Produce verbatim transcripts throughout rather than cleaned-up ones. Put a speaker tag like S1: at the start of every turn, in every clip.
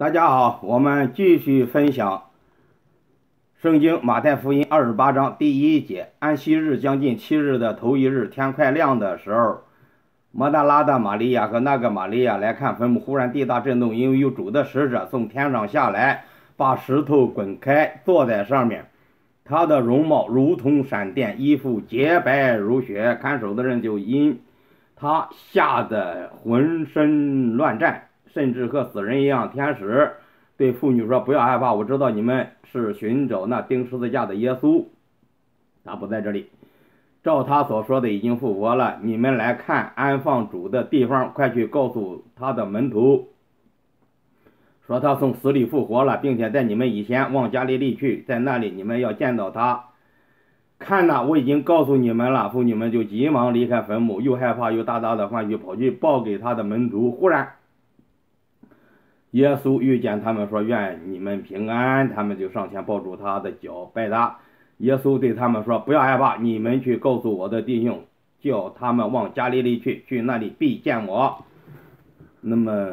S1: 大家好，我们继续分享圣经马太福音二十八章第一节。安息日将近七日的头一日，天快亮的时候，摩大拉的玛利亚和那个玛利亚来看坟墓，忽然地大震动，因为有主的使者从天上下来，把石头滚开，坐在上面。他的容貌如同闪电，衣服洁白如雪。看守的人就因他吓得浑身乱颤，甚至和死人一样。天使对妇女说：“不要害怕，我知道你们是寻找那钉十字架的耶稣，他不在这里，照他所说的已经复活了。你们来看安放主的地方，快去告诉他的门徒，说他从死里复活了，并且在你们以前往加利利去，在那里你们要见到他。看呐，我已经告诉你们了。”妇女们就急忙离开坟墓，又害怕又大大的欢喜，跑去报给他的门徒。忽然耶稣遇见他们，说：“愿你们平安。”他们就上前抱住他的脚，拜他。耶稣对他们说：“不要害怕，你们去告诉我的弟兄，叫他们往加利利去，去那里必见我。”那么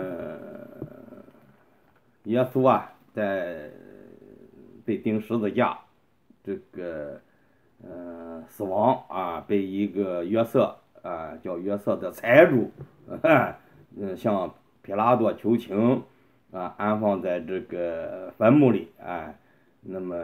S1: 耶稣啊，在被钉十字架，这个呃死亡啊，被一个约瑟啊，叫约瑟的财主，嗯，向皮拉多求情啊，安放在这个坟墓里啊。那么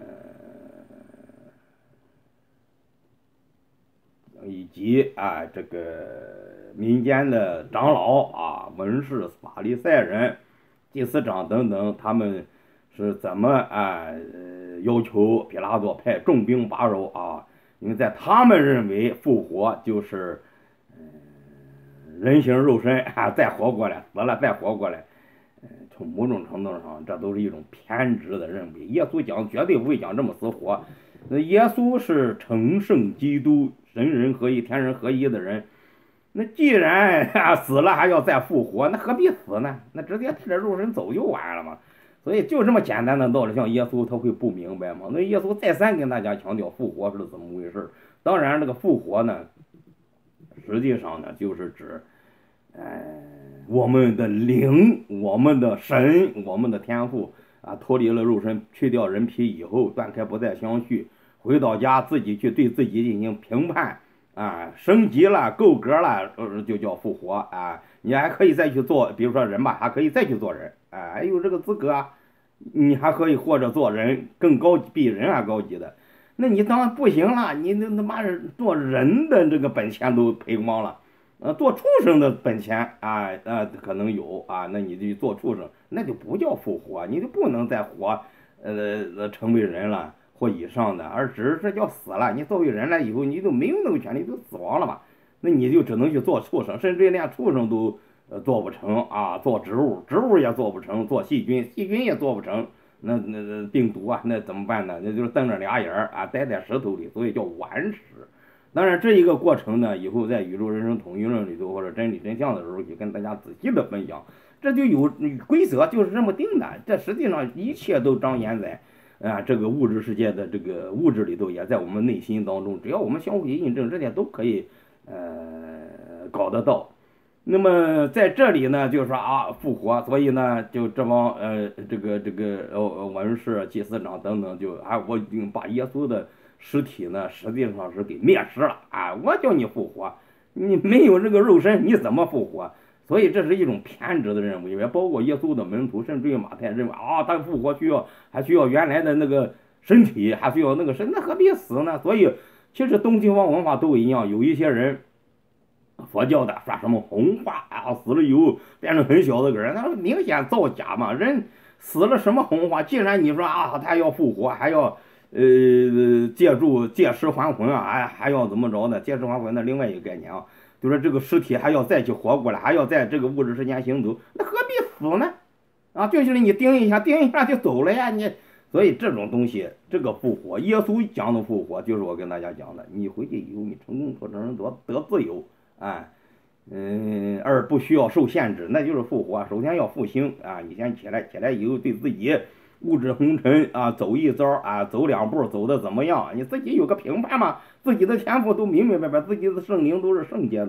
S1: 以及啊，这个民间的长老啊、文士、法利赛人、祭司长等等，他们是怎么啊、呃、要求皮拉多派重兵把守啊？因为在他们认为复活就是，呃、人形肉身啊再活过来，死了再活过来。呃，从某种程度上，这都是一种偏执的认为。耶稣讲绝对不会讲这么死活。那耶稣是成圣基督，神人合一、天人合一的人。那既然、啊、死了还要再复活，那何必死呢？那直接带着肉身走就完了嘛。所以就这么简单的道理，像耶稣他会不明白吗？那耶稣再三跟大家强调复活是怎么回事。当然，这个复活呢，实际上呢就是指，呃，我们的灵、我们的神、我们的天赋啊，脱离了肉身，去掉人皮以后，断开不再相续，回到家自己去对自己进行评判啊，升级了、够格了，呃，就叫复活啊。你还可以再去做，比如说人吧，还可以再去做人啊，还有这个资格啊，你还可以或者做人更高级，比人还高级的。那你当然不行了，你那他妈是做人的这个本钱都赔光了。呃，做畜生的本钱啊，呃，可能有啊，那你就做畜生，那就不叫复活，你就不能再活，呃，成为人了或以上的，而只是叫死了。你作为人了以后，你就没有那个权利，就死亡了嘛，那你就只能去做畜生，甚至连畜生都呃做不成啊，做植物，植物也做不成，做细菌，细菌也做不成，那那那病毒啊，那怎么办呢？那就是瞪着俩眼儿啊，待在石头里，所以叫顽石。当然，这一个过程呢，以后在宇宙人生统一论里头或者真理真相的时候，就跟大家仔细的分享。这就有规则，就是这么定的。这实际上一切都彰显在啊这个物质世界的这个物质里头，也在我们内心当中。只要我们相互印证，这些都可以呃搞得到。那么在这里呢，就是说啊复活，所以呢，就这帮呃这个这个呃文士、祭司长等等，就啊我已经把耶稣的尸体呢，实际上是给灭尸了啊！我叫你复活，你没有这个肉身，你怎么复活？所以这是一种偏执的认为，也包括耶稣的门徒，甚至于马太认为啊，他复活需要还需要原来的那个身体，还需要那个身，那何必死呢？所以其实东西方文化都一样，有一些人。佛教的说什么红化啊，死了以后变成很小的个人，那明显造假嘛！人死了什么红化？既然你说啊，他要复活，还要呃借助借尸还魂啊，还还要怎么着呢？借尸还魂那另外一个概念啊，就说这个尸体还要再去活过来，还要在这个物质世间行走，那何必死呢？啊，就是你盯一下，盯一下就走了呀，你。所以这种东西，这个复活，耶稣讲的复活，就是我跟大家讲的，你回去以后，你成功做成人得得自由。啊，嗯，而不需要受限制，那就是复活。首先要复兴啊，你先起来，起来以后对自己物质红尘啊，走一遭啊，走两步走的怎么样？你自己有个评判嘛，自己的天赋都明明白白，自己的圣灵都是圣洁的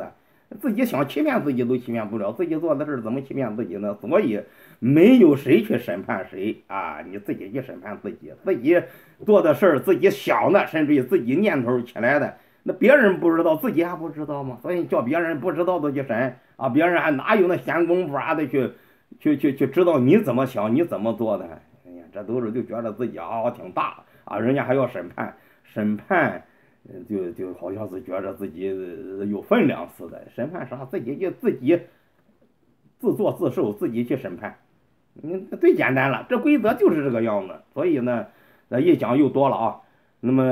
S1: 自己想欺骗自己都欺骗不了，自己做的事怎么欺骗自己呢？所以没有谁去审判谁啊，你自己去审判自己，自己做的事儿，自己想的，甚至于自己念头起来的，那别人不知道，自己还不知道吗？所以叫别人不知道的去审啊，别人还哪有那闲工夫啊的去去去去知道你怎么想，你怎么做的？哎呀，这都是就觉得自己啊挺大啊，人家还要审判，审判。就就好像是觉着自己有分量似的，审判啥自己就自己自作自受，自己去审判，嗯，最简单了，这规则就是这个样子。所以呢，咱一讲又多了啊。那么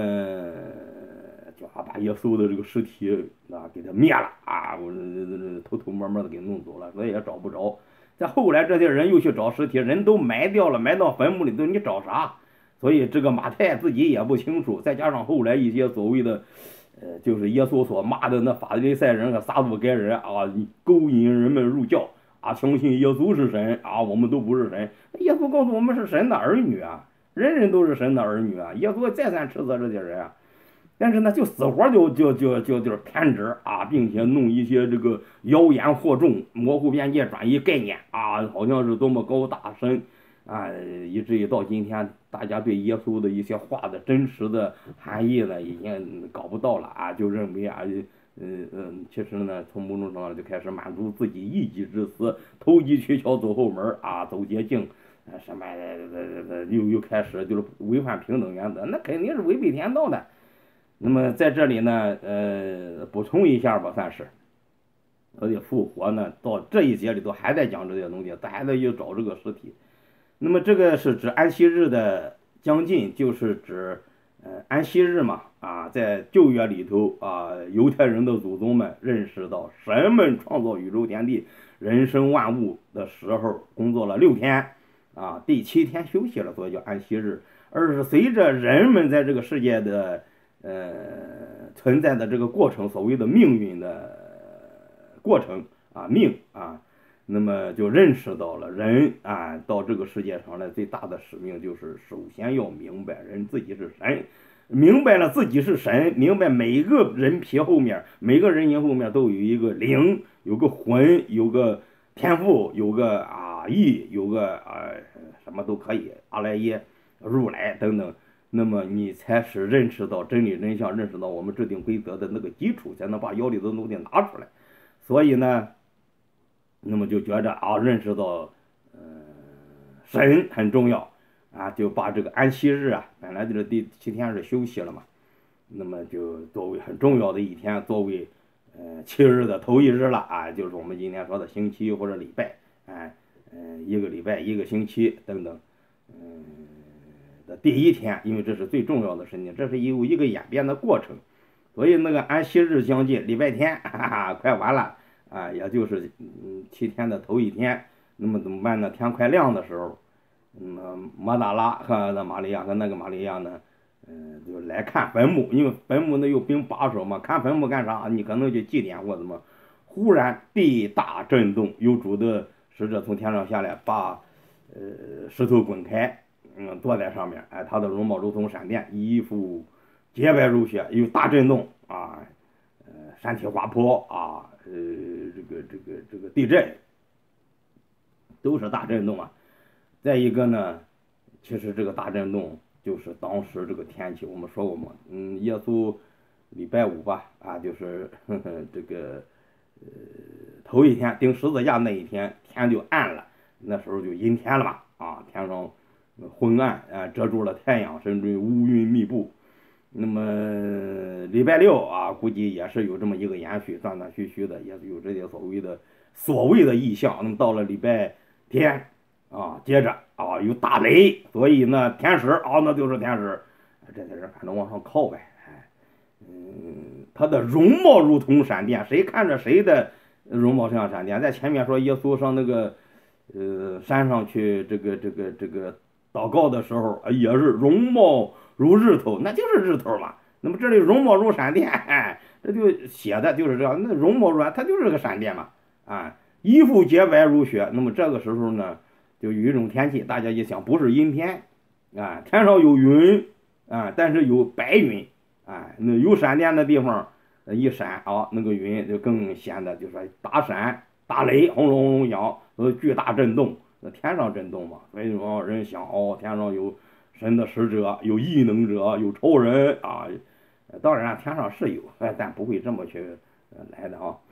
S1: 就把耶稣的这个尸体啊给他灭了啊，我偷偷摸摸的给弄走了，所以也找不着。再后来这些人又去找尸体，人都埋掉了，埋到坟墓里头，你找啥？所以这个马太自己也不清楚，再加上后来一些所谓的，呃，就是耶稣所骂的那法利赛人和撒都该人啊，勾引人们入教啊，相信耶稣是神啊，我们都不是神。耶稣告诉我们是神的儿女啊，人人都是神的儿女啊，耶稣再三斥责这些人啊。但是呢，就死活就就就就就是偏执啊，并且弄一些这个妖言惑众、模糊边界、转移概念啊，好像是多么高大深。啊，以至于到今天，大家对耶稣的一些话的真实的含义呢，已经搞不到了啊，就认为啊，嗯嗯，其实呢，从某种程度上就开始满足自己一己之私，投机取巧走后门啊，走捷径，啊什么又又开始就是违反平等原则，那肯定是违背天道的。那么在这里呢，呃，补充一下吧，算是。而且复活呢，到这一节里头还在讲这些东西，咱还得去找这个尸体。那么这个是指安息日的将近，就是指呃安息日嘛啊，在旧约里头啊，犹太人的祖宗们认识到神们创造宇宙天地、人生万物的时候，工作了六天啊，第七天休息了，所以叫安息日。而是随着人们在这个世界的呃存在的这个过程，所谓的命运的过程啊，命啊。那么就认识到了人啊，到这个世界上来最大的使命就是首先要明白人自己是神，明白了自己是神，明白每个人皮后面，每个人形后面都有一个灵，有个魂，有个天赋，有个啊意，有个啊什么都可以，阿赖耶、如来等等。那么你才是认识到真理真相，认识到我们制定规则的那个基础，才能把腰里的东西拿出来。所以呢。那么就觉着啊，认识到，呃，神很重要啊，就把这个安息日啊，本来就是第七天是休息了嘛，那么就作为很重要的一天，作为呃七日的头一日了啊，就是我们今天说的星期或者礼拜，哎，呃，一个礼拜一个星期等等，嗯的第一天，因为这是最重要的事情，这是有一个演变的过程，所以那个安息日将近，礼拜天，哈哈，快完了。啊，也就是嗯七天的头一天，那么怎么办呢？天快亮的时候，那么马达拉和那玛利亚和那个玛利亚呢，嗯、呃，就来看坟墓，因为坟墓呢有兵把守嘛，看坟墓干啥？你可能就祭奠或怎么。忽然地大震动，有主的使者从天上下来，把呃石头滚开，嗯，坐在上面，哎，他的容貌如同闪电，衣服洁白如雪，有大震动啊，呃，山体滑坡啊。呃，这个这个这个地震都是大震动啊。再一个呢，其实这个大震动就是当时这个天气，我们说过嘛，嗯，耶稣礼拜五吧，啊，就是呵呵这个呃头一天钉十字架那一天，天就暗了，那时候就阴天了嘛，啊，天上昏暗啊，遮住了太阳，甚至于乌云密布。那么礼拜六啊，估计也是有这么一个延续，断断续续的，也是有这些所谓的所谓的异象。那么到了礼拜天啊，接着啊有大雷，所以呢天使啊那就是天使，这些人反正往上靠呗，哎，嗯，他的容貌如同闪电，谁看着谁的容貌像闪电。在前面说耶稣上那个呃山上去这个这个这个祷告的时候，也是容貌如日头，那就是日头嘛。那么这里容貌如闪电，哎，这就写的就是这样。那容貌如它就是个闪电嘛，啊，衣服洁白如雪。那么这个时候呢，就有一种天气，大家一想，不是阴天啊，天上有云啊，但是有白云啊，那有闪电的地方， 一闪啊，那个云就更显得就说大闪大雷轰隆轰隆响，呃，巨大震动，那天上震动嘛，所以说人想哦，天上有神的使者，有异能者，有超人啊。当然天上是有，但不会这么去来的啊。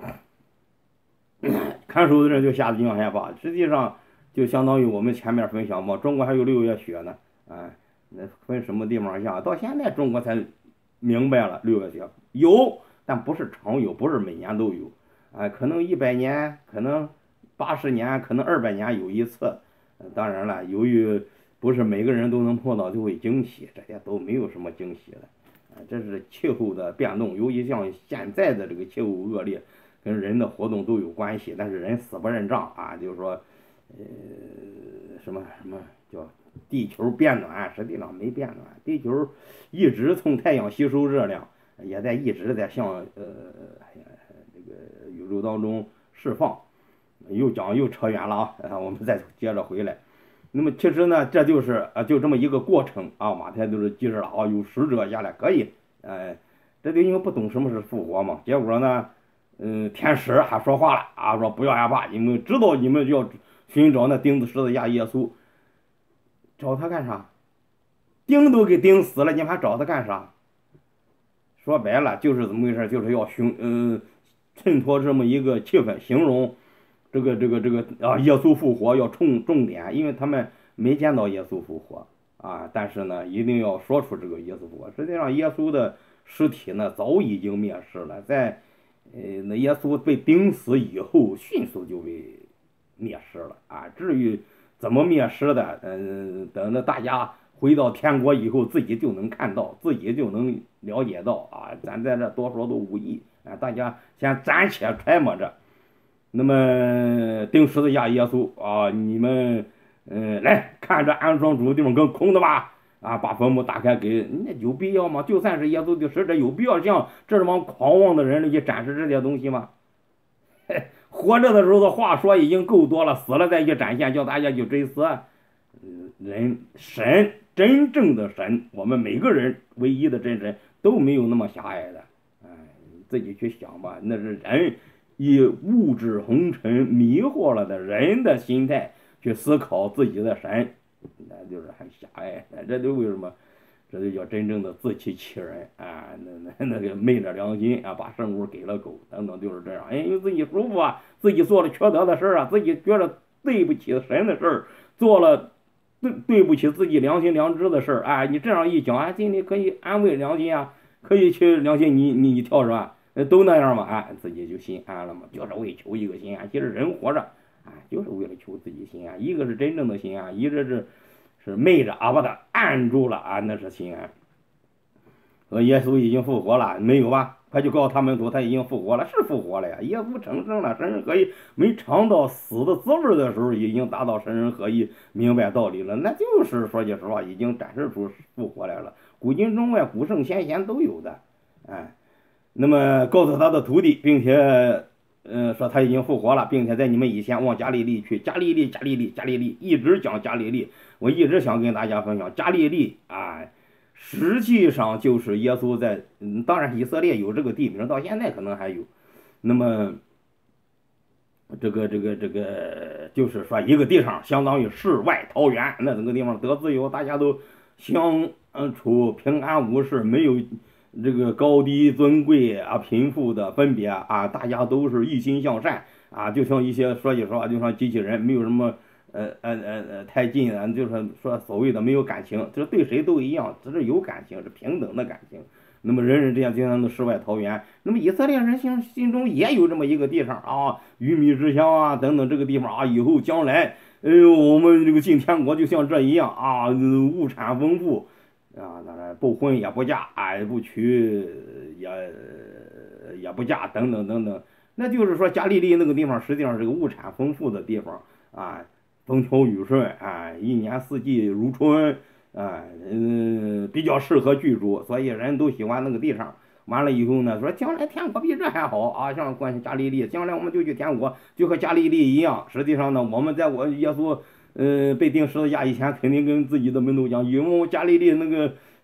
S1: 看书的人就吓得惊害怕，实际上就相当于我们前面分享嘛，中国还有六月雪呢，哎，那分什么地方下？到现在中国才明白了六月雪有，但不是常有，不是每年都有，哎，可能一百年，可能八十年，可能二百年有一次。当然了，由于不是每个人都能碰到，就会惊喜，这些都没有什么惊喜的。这是气候的变动，尤其像现在的这个气候恶劣，跟人的活动都有关系。但是人死不认账啊，就是说，呃，什么什么叫地球变暖，实际上没变暖，地球一直从太阳吸收热量，也在一直在向呃这个宇宙当中释放。又讲又扯远了啊，我们再接着回来。那么其实呢，这就是啊，就这么一个过程啊。马太都是记着了啊，有使者下来可以，哎，这就因为不懂什么是复活嘛。结果呢，嗯，天使还说话了啊，说不要害怕，你们知道你们要寻找那钉子十字架耶稣，找他干啥？钉都给钉死了，你们还找他干啥？说白了就是怎么回事？就是要寻嗯，衬托这么一个气氛，形容。这个这个这个啊，耶稣复活要重重点，因为他们没见到耶稣复活啊，但是呢，一定要说出这个耶稣复活。实际上，耶稣的尸体呢早已经灭世了，在呃那耶稣被钉死以后，迅速就被灭世了啊。至于怎么灭世的，嗯、呃，等着大家回到天国以后，自己就能看到，自己就能了解到啊。咱在这多说都无益啊，大家先暂且揣摩着。那么钉十字架耶稣啊，你们嗯、呃、来看着安装主的地方跟空的吧啊，把坟墓打开给那有必要吗？就算是耶稣的使者，有必要向这帮狂妄的人去展示这些东西吗？活着的时候的话说已经够多了，死了再去展现，叫大家去追思。嗯，人神真正的神，我们每个人唯一的真神都没有那么狭隘的，哎，自己去想吧，那是人。以物质红尘迷惑了的人的心态去思考自己的神，那就是很狭隘。这就为什么？这就叫真正的自欺欺人啊！那那那个昧着良心啊，把圣物给了狗等等，就是这样。哎，因为自己舒服啊，自己做了缺德的事啊，自己觉得对不起神的事儿，做了对对不起自己良心良知的事儿。哎，你这样一讲，哎，心里可以安慰良心啊，可以去良心你你一跳是吧？都那样嘛，哎，自己就心安了嘛，就是为求一个心安。其实人活着，哎，就是为了求自己心安。一个是真正的心安，一个是是昧着啊，把它按住了啊，那是心安。说耶稣已经复活了，没有吧？他就告诉他们说他已经复活了，是复活了呀。耶稣成圣了，神人合一，没尝到死的滋味的时候，已经达到神人合一，明白道理了。那就是说句实话，已经展示出复活来了。古今中外，古圣先贤都有的，哎。那么告诉他的徒弟，并且，呃，说他已经复活了，并且在你们以前往加利利去，加利利，加利利，加利利，一直讲加利利。我一直想跟大家分享加利利啊，实际上就是耶稣在，嗯，当然以色列有这个地名，到现在可能还有。那么，这个这个这个，就是说一个地方相当于世外桃源，那整个地方得自由，大家都相处平安无事，没有。这个高低尊贵啊，贫富的分别啊，大家都是一心向善啊，就像一些说句实话，就像机器人，没有什么呃呃呃呃太近啊，就是说所谓的没有感情，就是对谁都一样，只是有感情，是平等的感情。那么人人这样经常的世外桃源，那么以色列人心心中也有这么一个地方啊，鱼米之乡啊等等这个地方啊，以后将来，哎呦，我们这个进天国就像这一样啊，物产丰富。啊，当然不婚也不嫁，啊，也不娶也也不嫁，等等等等。那就是说，加利利那个地方实际上是个物产丰富的地方啊，风调雨顺啊，一年四季如春啊，嗯，比较适合居住，所以人都喜欢那个地方。完了以后呢，说将来天国比这还好啊，像关系加利利，将来我们就去天国，就和加利利一样。实际上呢，我们在我耶稣。呃，被钉十字架以前，肯定跟自己的门徒讲，因为加利利那个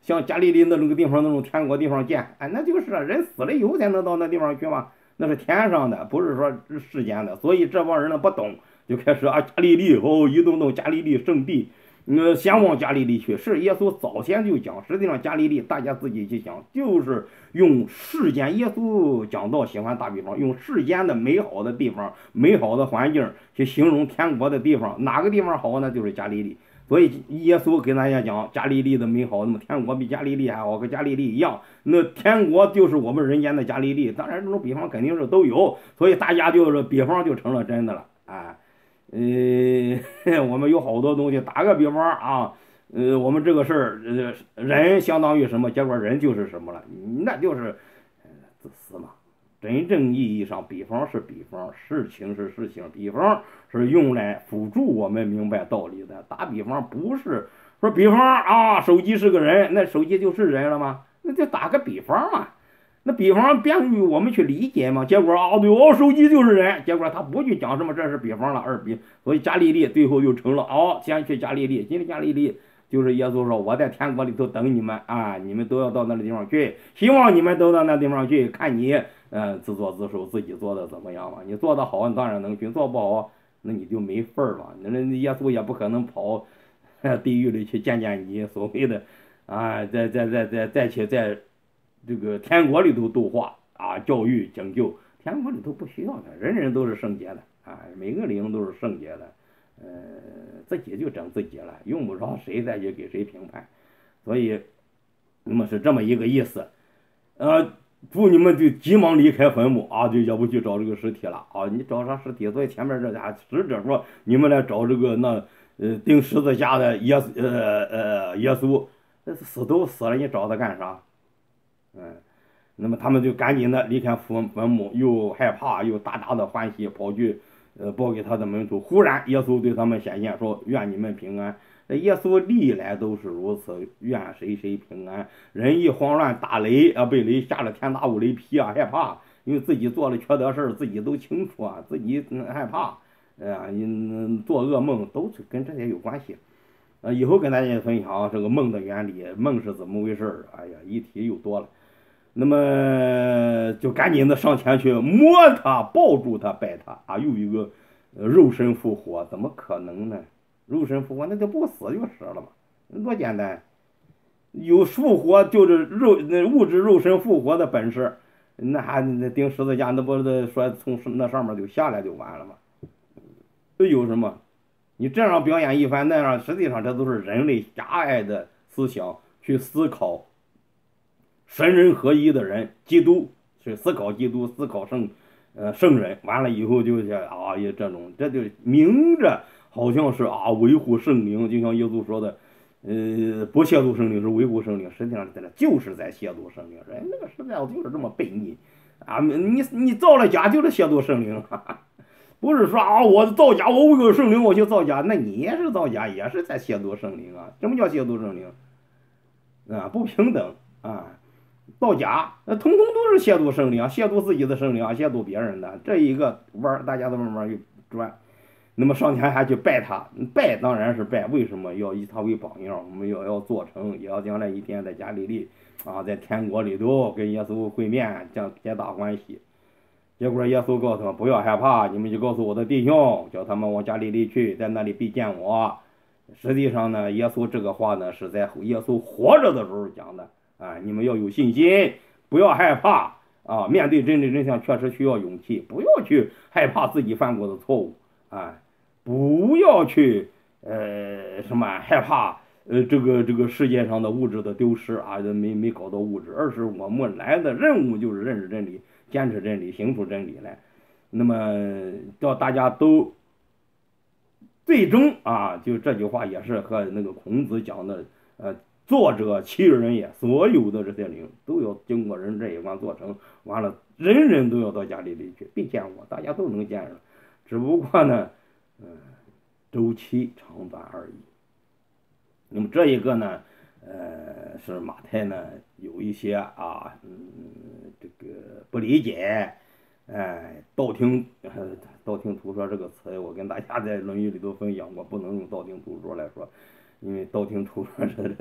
S1: 像加利利那种个地方那种天国地方建，哎，那就是人死了以后才能到那地方去嘛，那是天上的，不是说世间的。所以这帮人呢不懂，就开始啊加利利哦，一动动加利利圣地。呃，先往加利利去，是耶稣早先就讲。实际上，加利利大家自己去想，就是用世间耶稣讲道喜欢打比方，用世间的美好的地方、美好的环境去形容天国的地方。哪个地方好呢？就是加利利。所以耶稣跟大家讲加利利的美好，那么天国比加利利还好，跟加利利一样。那天国就是我们人间的加利利。当然，这种比方肯定是都有，所以大家就是比方就成了真的了啊。呃，我们有好多东西，打个比方啊，呃，我们这个事儿，呃，人相当于什么？结果人就是什么了？那就是呃自私嘛。真正意义上，比方是比方，事情是事情，比方是用来辅助我们明白道理的。打比方不是说比方啊，手机是个人，那手机就是人了吗？那就打个比方嘛。那比方便于我们去理解嘛，结果啊，对哦，手机就是人，结果他不去讲什么这是比方了，二比，所以加利利最后就成了哦，先去加利利，今天加利利就是耶稣说我在天国里头等你们啊，你们都要到那个地方去，希望你们都到那地方去，看你嗯、呃、自作自受，自己做的怎么样嘛，你做的好，你当然能去，做不好那你就没份儿了，那耶稣也不可能跑地狱里去见见你，所谓的啊，再再再再再去再。这个天国里头度化啊，教育拯救，天国里头不需要的，人人都是圣洁的啊，每个灵都是圣洁的，呃，自己就整自己了，用不着谁再去给谁评判，所以那么是这么一个意思，呃，祝你们就急忙离开坟墓啊，就也不去找这个尸体了啊，你找啥尸体？所以前面这俩使者说你们来找这个那呃钉十字架的耶呃呃耶稣，那死都死了，你找他干啥？嗯，那么他们就赶紧的离开坟坟墓，又害怕又大大的欢喜，跑去呃报给他的门徒。忽然耶稣对他们显现说：“愿你们平安。”耶稣历来都是如此，愿谁谁平安。人一慌乱打雷啊，被雷吓得天打五雷劈啊，害怕，因为自己做了缺德事儿，自己都清楚啊，自己、嗯、害怕，啊，嗯，做噩梦都是跟这些有关系。呃，以后跟大家分享这个梦的原理，梦是怎么回事儿？哎呀，一提又多了。那么就赶紧的上前去摸他，抱住他，拜他啊！又一个肉身复活，怎么可能呢？肉身复活那就不死就是了嘛，多简单！有复活就是肉那物质肉身复活的本事，那还那钉十字架，那不是说从那上面就下来就完了吗？这有什么？你这样表演一番，那样实际上这都是人类狭隘的思想去思考。神人合一的人，基督去思考基督，思考圣，呃圣人，完了以后就是啊也这种，这就明着好像是啊维护圣灵，就像耶稣说的，呃不亵渎圣灵是维护圣灵，实际上在这就是在亵渎圣灵，人那个实在就是这么悖逆啊！你你造了假就是亵渎圣灵，哈哈，不是说啊我造假我为了圣灵我去造假，那你也是造假，也是在亵渎圣灵啊！什么叫亵渎圣灵？啊不平等啊！造假，那通通都是亵渎圣灵啊，亵渎自己的圣灵啊，亵渎别人的，这一个弯大家都慢慢去转。那么上前还去拜他，拜当然是拜，为什么要以他为榜样？我们要要做成，也要将来一天在加利利啊，在天国里头跟耶稣会面，将皆大欢喜。结果耶稣告诉他们不要害怕，你们就告诉我的弟兄，叫他们往加利利去，在那里必见我。实际上呢，耶稣这个话呢是在耶稣活着的时候讲的。啊，你们要有信心，不要害怕啊！面对真理真相，确实需要勇气，不要去害怕自己犯过的错误啊！不要去呃什么害怕呃这个这个世界上的物质的丢失啊，没没搞到物质，而是我们来的任务就是认识真理，坚持真理，行出真理来。那么叫大家都最终啊，就这句话也是和那个孔子讲的呃。作者其人也，所有的这些灵都要经过人这一关做成，完了人人都要到家里里去，必见我，大家都能见着，只不过呢，嗯、呃，周期长短而已。那么这一个呢，呃，是马太呢有一些啊，嗯，这个不理解，哎，道听呃道听途说这个词，我跟大家在《论语》里头分享过，不能用道听途说来说，因为道听途说这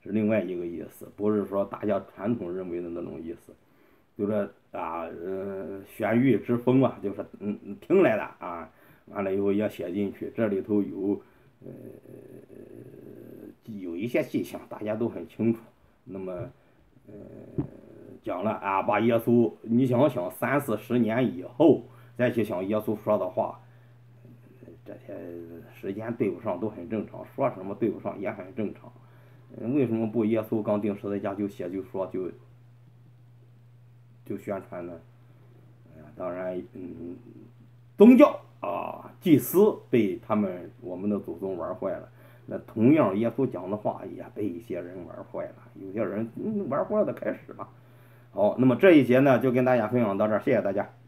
S1: 是另外一个意思，不是说大家传统认为的那种意思。就是啊，呃，轩辕之风啊，就是嗯听来的啊，完了以后也写进去，这里头有呃有一些迹象，大家都很清楚。那么呃讲了啊，把耶稣，你想想三四十年以后再去想耶稣说的话，这些时间对不上都很正常，说什么对不上也很正常。为什么不耶稣刚钉十字架就写就说就就宣传呢？当然，嗯，宗教啊，祭司被他们我们的祖宗玩坏了。那同样，耶稣讲的话也被一些人玩坏了。有些人、嗯、玩坏了的开始吧。好，那么这一节呢，就跟大家分享到这儿，谢谢大家。